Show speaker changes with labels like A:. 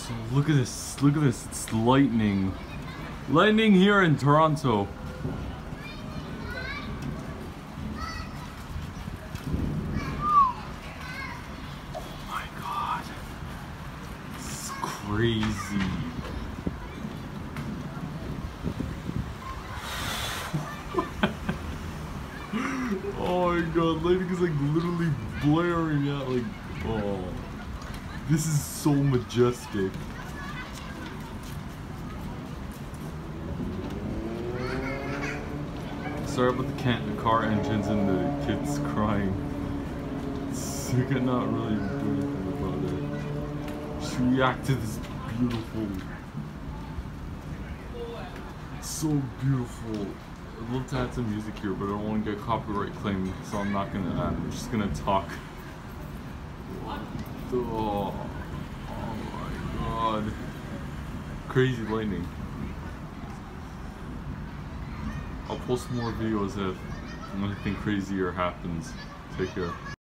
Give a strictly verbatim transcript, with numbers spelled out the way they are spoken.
A: So look at this, look at this, it's lightning. Lightning here in Toronto. Oh my god. It's crazy. Oh my god, lightning is like literally blaring out like, oh. This is so majestic. Sorry about the, can the car engines and the kids crying. You cannot really do anything about it. Just react to this beautiful. It's so beautiful. I'd love to add some music here, but I don't want to get copyright claimed, so I'm not gonna add. I'm just gonna talk. Oh, oh my god. Crazy lightning. I'll post more videos if anything crazier happens. Take care.